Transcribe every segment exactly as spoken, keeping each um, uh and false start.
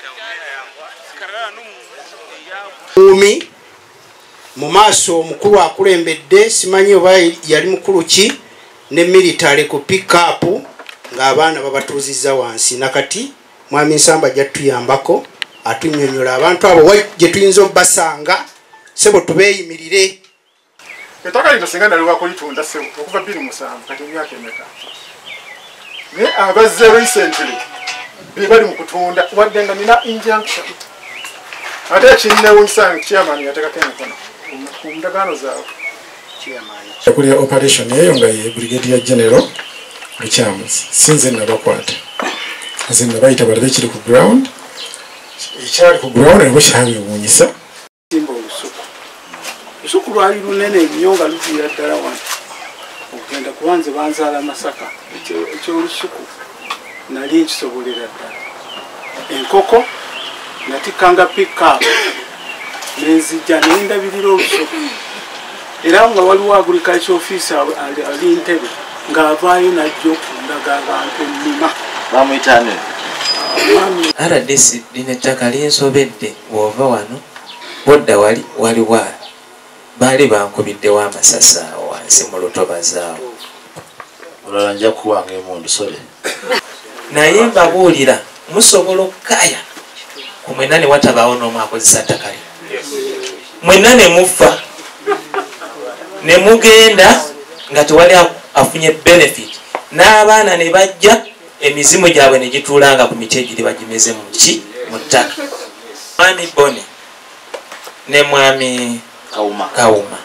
Umi mu maaso omukulu akulembedde simanyi oba yali mukulu ki ne military ku pick up ng'abaana babatuuzizza wansi nakati mwami Nsamba jatuyambako atunnyonnyola abantu abo gye tuyinza obbasanga sebo tubeeyimirire. Ettaka lino singa naliwa kulitunda sebo okuva bbiri musanvu kati emyaka emeka naye abazze recently be bali mu kutunda wadde nga nina injunction ate ekinnewunyisa chairman yateekako emikono ku ndagaano zaabwe. Kuli operation eyo nga ye Brigadier General Muchamuzi sinze nabakwata nze nabayita balabe kiri ku ground ekyali ku ground nabo kyabewuunyisa. Simba olusuku olusuku lwali lunene nnyo nga luviira ddala wano okugenda kubanze banzaala Masaka ekyolusuku nali nkisobolera ddala enkoko natikanga pick-up nenzijja nendabirira olusuku era nga waliwo agriculture officer ali Ntebe ng'avaayo najja okundaga abantu ennima. Bamuyitane R D C lino ettaka linsobedde bw'ova wano bodda wali waliwo baali bankubiddewo amasasi awo wansi mu lutobazi awo. olala nja kuwanga emundu sole naye mbabuulira musobola okukaya ku mwenna ne watabaawo n'omu akozesa ttaka lino mwenna ne mufa ne mugenda nga tewali afunye benefit n'abaana ne bajja emizimu gyabwe ne gituulanga ku miti egiri bagimeze mu ki mu ttaka. Mwami Bone ne mwami Kawuma Kawuma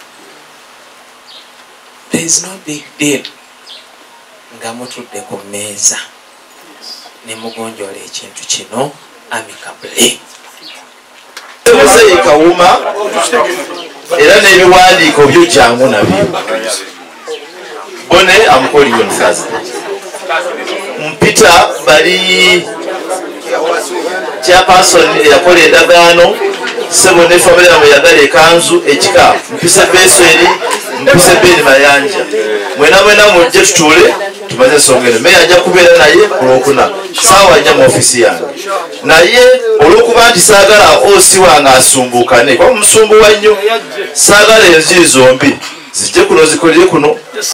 there is no big deal nga mutudde ku mmeeza ne mugonjoola ekintu kino amicably. Muzeeyi Kawuma era n'ebiwandiiko byo jangu nabyo. Bone amukoliwe musazi mpita bali chairperson yakola endagaano sebo ne family yamwe yagala ekanzu ekika mpise beseri mpise beni mayanja mwena mwena mujje tutuule tumaze ensonga eno meya ajja kubeera naye ku Lwokuna saawa ajja mu ofisi yange naye olw'okuba nti saagala osi wange asumbuukane kuba musumbuwa nnyo saagala enziri zombi zijje kuno zikolere kuno